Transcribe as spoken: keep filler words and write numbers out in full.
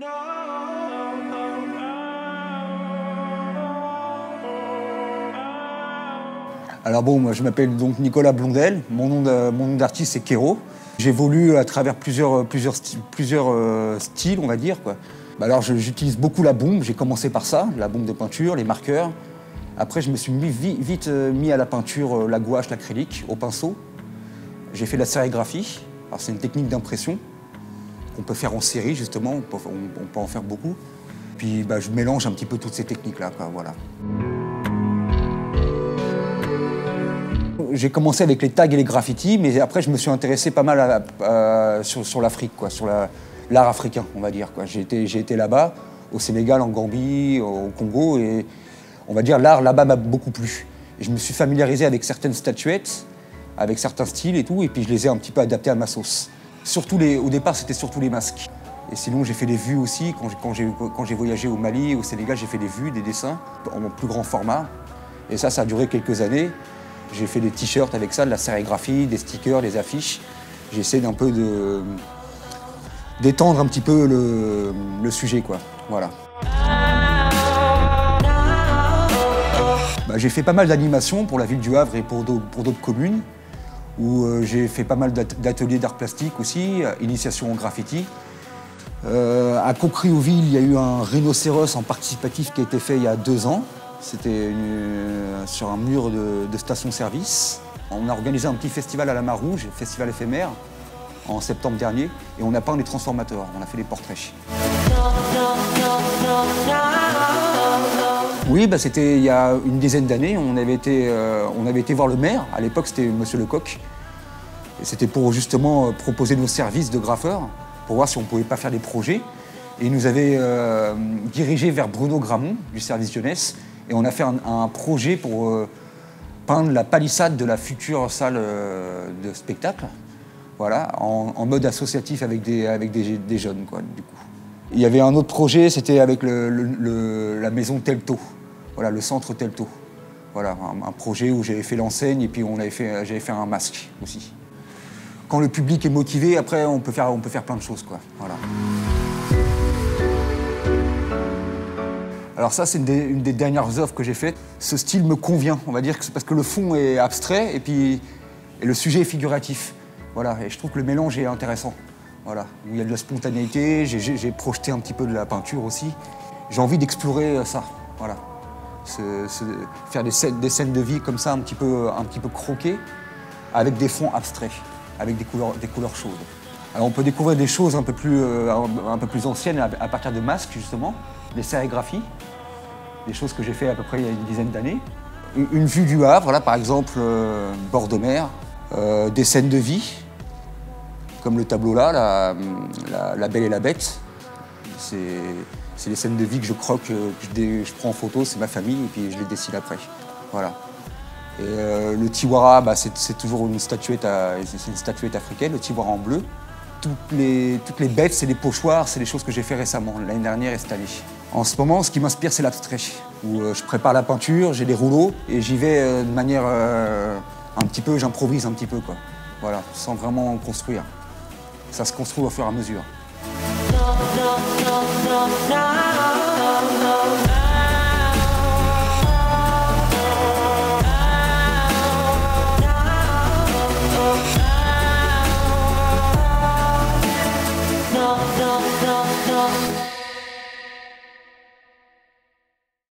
Alors bon, moi je m'appelle donc Nicolas Blondel, mon nom d'artiste c'est Kero. J'évolue à travers plusieurs, plusieurs, styles, plusieurs euh, styles, on va dire, quoi. Bah alors j'utilise beaucoup la bombe, j'ai commencé par ça, la bombe de peinture, les marqueurs. Après je me suis mis, vite, vite euh, mis à la peinture, euh, la gouache, l'acrylique, au pinceau. J'ai fait de la sérigraphie, c'est une technique d'impression qu'on peut faire en série justement, on peut, on, on peut en faire beaucoup. Puis bah, je mélange un petit peu toutes ces techniques-là, voilà. J'ai commencé avec les tags et les graffitis, mais après je me suis intéressé pas mal à, à, sur, sur l'Afrique, quoi, sur l'art la, africain, on va dire. J'ai été, j'ai été là-bas, au Sénégal, en Gambie, au Congo, et on va dire l'art là-bas m'a beaucoup plu. Et je me suis familiarisé avec certaines statuettes, avec certains styles et tout, et puis je les ai un petit peu adaptés à ma sauce. Surtout les, au départ, c'était surtout les masques. Et sinon, j'ai fait des vues aussi. Quand j'ai quand j'ai voyagé au Mali, au Sénégal, j'ai fait des vues, des dessins en plus grand format. Et ça, ça a duré quelques années. J'ai fait des t-shirts avec ça, de la sérigraphie, des stickers, des affiches. J'essaie d'un peu de d'étendre un petit peu le, le sujet, quoi. Voilà. Bah, j'ai fait pas mal d'animations pour la ville du Havre et pour d'autres communes, où euh, j'ai fait pas mal d'ateliers d'art plastique aussi, initiation en graffiti. Euh, à Concriauville, il y a eu un rhinocéros en participatif qui a été fait il y a deux ans. C'était sur un mur de, de station-service. On a organisé un petit festival à la Mare Rouge, festival éphémère, en septembre dernier, et on a peint les transformateurs, on a fait les portraits. Oui, bah, c'était il y a une dizaine d'années, on, euh, on avait été voir le maire, à l'époque c'était Monsieur Lecoq. C'était pour justement euh, proposer nos services de graffeurs, pour voir si on ne pouvait pas faire des projets. Et il nous avait euh, dirigé vers Bruno Gramont, du service jeunesse, et on a fait un, un projet pour euh, peindre la palissade de la future salle euh, de spectacle, voilà, en, en mode associatif avec des, avec des, des jeunes, quoi, du coup. Il y avait un autre projet, c'était avec le, le, le, la maison Telto, voilà, le centre Telto. Voilà, un, un projet où j'avais fait l'enseigne et puis on avait fait, j'avais fait un masque aussi. Quand le public est motivé, après on peut faire, on peut faire plein de choses, quoi, voilà. Alors ça, c'est une, une des dernières œuvres que j'ai faites. Ce style me convient, on va dire, que c'est parce que le fond est abstrait et puis et le sujet est figuratif. Voilà, et je trouve que le mélange est intéressant. Voilà, où il y a de la spontanéité, j'ai projeté un petit peu de la peinture aussi. J'ai envie d'explorer ça, voilà. Ce, ce, faire des scènes, des scènes de vie comme ça, un petit peu, un petit peu croquées, avec des fonds abstraits, avec des couleurs, des couleurs chaudes. Alors on peut découvrir des choses un peu plus, euh, un, un peu plus anciennes à, à partir de masques, justement, des sérigraphies, des choses que j'ai fait à peu près il y a une dizaine d'années. Une, une vue du Havre, voilà, par exemple, euh, bord de mer, euh, des scènes de vie, comme le tableau là, la, la, la Belle et la Bête. C'est les scènes de vie que je croque, que je, je prends en photo, c'est ma famille, et puis je les dessine après. Voilà. Et euh, le Tiwara, bah, c'est toujours une statuette, c'est une statuette africaine, le Tiwara en bleu. Toutes les, toutes les bêtes, c'est des pochoirs, c'est des choses que j'ai fait récemment, l'année dernière et cette année. En ce moment, ce qui m'inspire, c'est l'abstrait, où euh, je prépare la peinture, j'ai des rouleaux, et j'y vais euh, de manière euh, un petit peu, j'improvise un petit peu, quoi. Voilà, sans vraiment construire. Ça se construit au fur et à mesure.